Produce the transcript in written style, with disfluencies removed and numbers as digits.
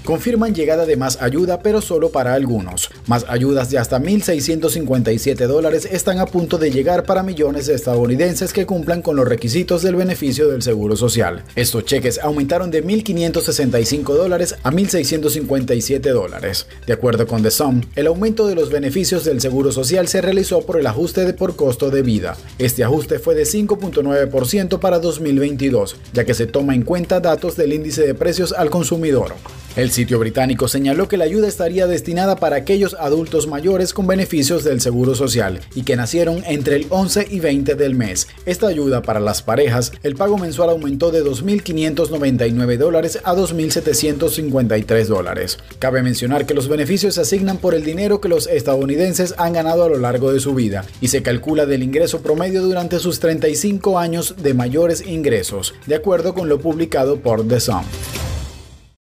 confirman llegada de más ayuda, pero solo para algunos. Más ayudas de hasta $1,657 están a punto de llegar para millones de estadounidenses que cumplan con los requisitos del beneficio del Seguro Social. Estos cheques aumentaron de $1,565 a $1,657. De acuerdo con The Sun, el aumento de los beneficios del Seguro Social se realizó por el ajuste por costo de vida. Este ajuste fue de 5.9% para 2022, ya que se toma en cuenta datos del índice de precios al consumidor. El sitio británico señaló que la ayuda estaría destinada para aquellos adultos mayores con beneficios del Seguro Social y que nacieron entre el 11 y 20 del mes. Esta ayuda para las parejas, el pago mensual aumentó de $2,599 a $2,753. Cabe mencionar que los beneficios se asignan por el dinero que los estadounidenses han ganado a lo largo de su vida y se calcula del ingreso promedio durante sus 35 años de mayores ingresos, de acuerdo con lo publicado por The Sun.